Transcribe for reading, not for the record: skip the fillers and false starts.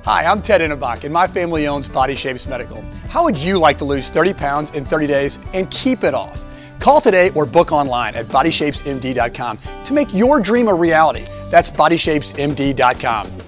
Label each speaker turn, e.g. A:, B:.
A: Hi, I'm Ted Innebach, and my family owns Body Shapes Medical. How would you like to lose 30 pounds in 30 days and keep it off? Call today or book online at bodyshapesmd.com to make your dream a reality. That's bodyshapesmd.com.